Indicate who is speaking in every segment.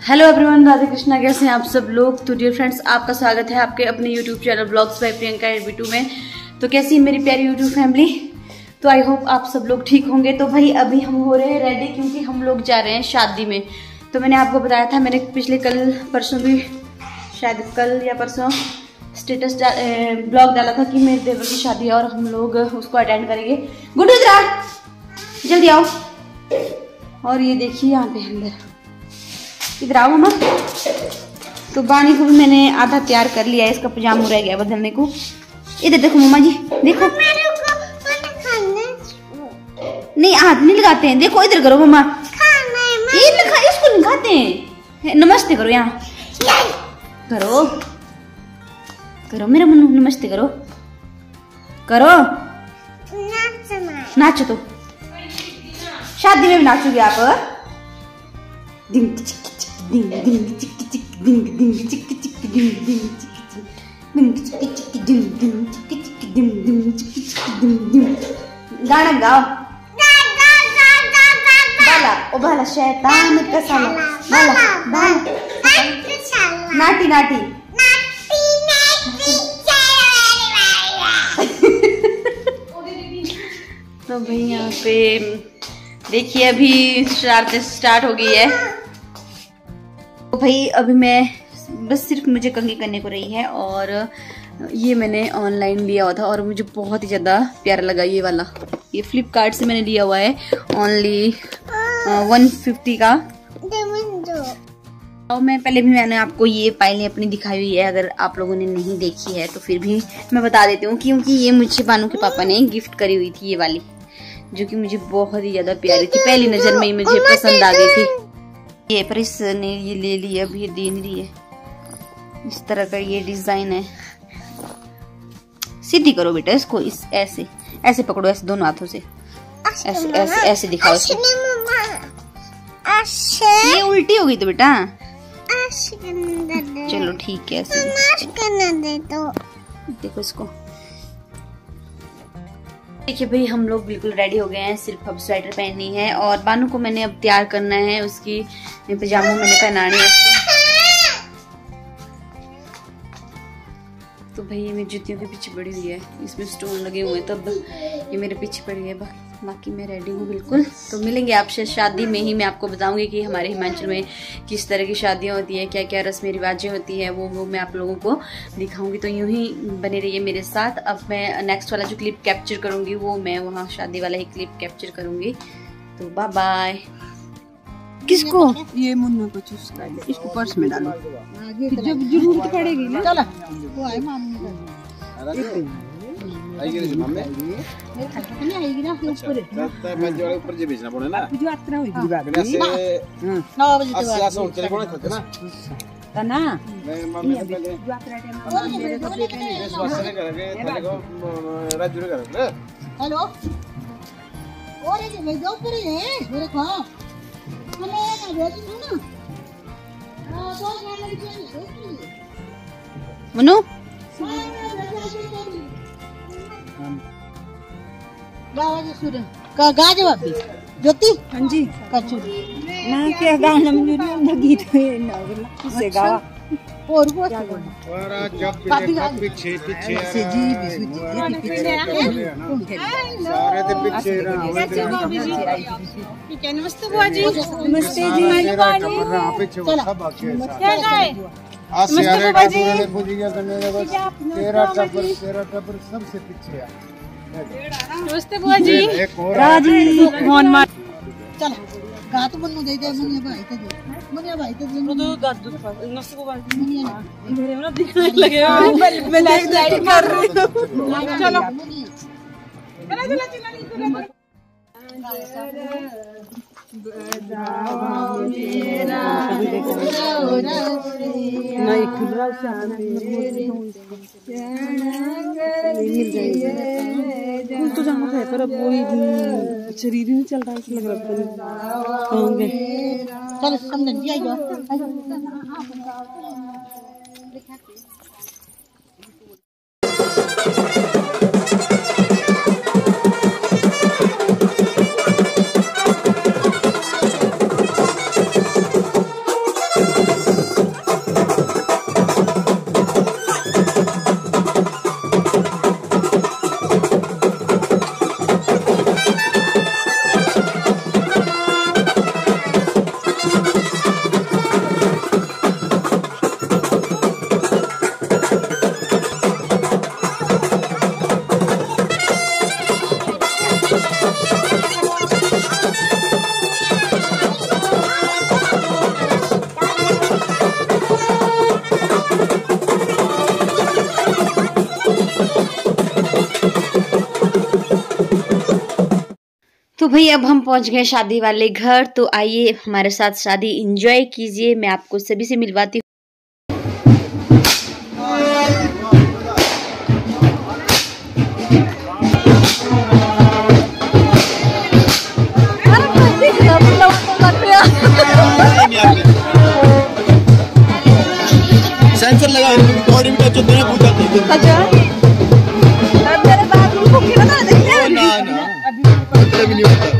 Speaker 1: Hello everyone, Radhe Krishna. कैसे हैं आप सब लोग? तो डियर फ्रेंड्स, आपका स्वागत है आपके अपने YouTube channel blogs by Priyanka एडविटू में। तो कैसी है मेरी प्यारी यूट्यूब फैमिली? तो आई होप आप सब लोग ठीक होंगे। तो भाई अभी हम हो रहे हैं रेडी, क्योंकि हम लोग जा रहे हैं शादी में। तो मैंने आपको बताया था, मैंने पिछले कल परसों भी, शायद कल या परसों स्टेटस ब्लॉग डाला था कि मेरे देवर की शादी है और हम लोग उसको अटेंड करेंगे। गुड्डू इधर आ, जल्दी आओ। और ये देखिए यहाँ पे अंदर, इधर आओ मम्मा। तो बानी को भी मैंने आधा तैयार कर लिया है, इसका पजामा रह गया बदलने को। इधर देखो मम्मा जी, देखो। नहीं, हाथ नहीं लगाते हैं। देखो इधर करो मम्मा, इसको नहीं खाते हैं। नमस्ते करो, यहाँ करो करो मेरा मुन्नू, नमस्ते करो करो। नाचो तो, शादी में भी नाचोगे आप। डिंग चिक चिक डिंग डिंग चिक चिक डिंग डिंग चिक चिक डिंग डिंग चिक चिक डिंग चिक चिक डिंग डिंग चिक चिक डिंग डिंग चिक चिक डिंग डिंग। गाना गाओ। बाला ओ बाला शैतान का साला, बाला बाला नाटी नाटी। तो भाई यहाँ पे देखिए अभी शरारतें स्टार्ट हो गई है। तो भाई अभी मैं बस सिर्फ मुझे कंघी करने को रही है, और ये मैंने ऑनलाइन लिया हुआ था और मुझे बहुत ही ज़्यादा प्यारा लगा ये वाला। ये फ्लिपकार्ट से मैंने लिया हुआ है, ओनली 150 का। और मैं पहले भी मैंने आपको ये पायलें अपनी दिखाई हुई है, अगर आप लोगों ने नहीं देखी है तो फिर भी मैं बता देती हूँ, क्योंकि ये मुझे बानू के पापा ने गिफ्ट करी हुई थी ये वाली, जो कि मुझे बहुत ही ज्यादा प्यारी थी। पहली नजर में ही मुझे पसंद आ गई थी ये, पर इसने ये ले ली, अब ये दे नहीं रही है। इस तरह का ये डिजाइन है। सीधी करो बेटा इसको, इस ऐसे ऐसे पकड़ो, ऐसे दोनों हाथों से ऐसे ऐसे ऐसे दिखाओ इसको। ये उल्टी हो गई तो बेटा चलो ठीक है, ऐसे देखो इसको। देखिए भाई हम लोग बिल्कुल रेडी हो गए हैं, सिर्फ अब स्वेटर पहननी है और बानू को मैंने अब तैयार करना है, उसकी पजामा मैंने पहनानी है उसको। तो भाई ये मेरी जूतियों के पीछे पड़ी हुई है, इसमें स्टोन लगे हुए हैं, तब ये मेरे पीछे पड़ी है। बाकी मैं रेडी हूँ बिल्कुल। तो मिलेंगे आपसे शादी में ही, मैं आपको बताऊंगी कि हमारे हिमाचल में किस तरह की शादियाँ होती हैं, क्या क्या रस्में रिवाजें होती है, वो मैं आप लोगों को दिखाऊंगी। तो यूं ही बने रहिए मेरे साथ। अब मैं नेक्स्ट वाला जो क्लिप कैप्चर करूंगी वो मैं वहाँ शादी वाला ही क्लिप कैप्चर करूंगी। तो बाय बाय। किसको?
Speaker 2: ये मुन्ना को चूस कर ले, इसको पर्स में डालो, जब जरूरत पड़ेगी ना। चला वो है मामू का आएगी रे मम्मी, मेरे खाते में आएगी ना ऊपर है, तब मैं जो ऊपर जे भेजना पड़े ना, जो यात्रा होगी बात से 9 बजे के बाद से चले कोने खाते ना तना। मैं मम्मी से पहले यात्रा टाइम मेरे को इस वास्ते ने करके थाले को रात जुड़े कर। हेलो और ये मैं जाऊं पर है मेरे को बोले ना भेज दो ना। हां तो मैं लगी
Speaker 1: मनु
Speaker 2: गा जवाब ज्योति। हाँ जी कछु ना क्या गाना मुझे ना गीत है ना से गावा और वो जब पीछे पीछे से जी पीछे सारे दिन पीछे ठीक है। नमस्ते बुआ जी। नमस्ते जी। क्या गाए नमस्ते बुआ जी। तेरा टबर सबसे पीछे है। नमस्ते बुआ जी। राजी मोहन मार चल गा तो मन्नू दे दे मुनिया भाई तो मुनिया भाई तो गा दो नमस्ते बुआ जी। मुनिया मेरे ना दिखने लगे मैं लाइट कर रही हूं। चलो चला चला चला नहीं खुद रहा तो जाना था, पर अब वही शरीर ही नहीं चल रहा है, लग रहा है। चलो समझ
Speaker 1: भाई अब हम पहुंच गए शादी वाले घर, तो आइए हमारे साथ शादी एंजॉय कीजिए। मैं आपको सभी से मिलवाती हूँ।
Speaker 3: सेंसर लगा बॉडी में टच होते हैं पूछ जाते हैं।
Speaker 1: अच्छा अब मेरे बाथरूम को क्यों ना देखते
Speaker 3: ना अभी मतलब भी नहीं होता।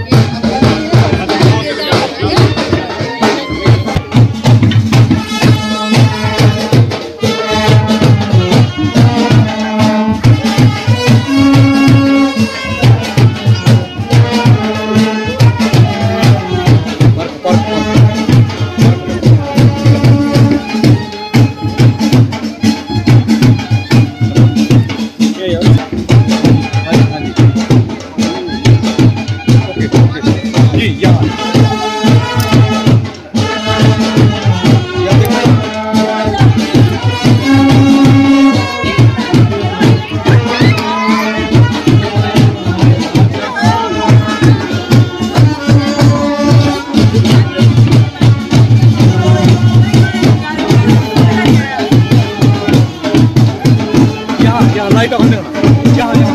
Speaker 3: लाइट ऑन करना।